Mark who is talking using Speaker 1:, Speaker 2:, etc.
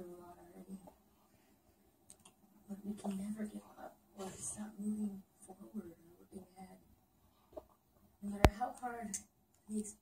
Speaker 1: through a lot already. But we can never give up or stop moving forward or looking ahead. No matter how hard the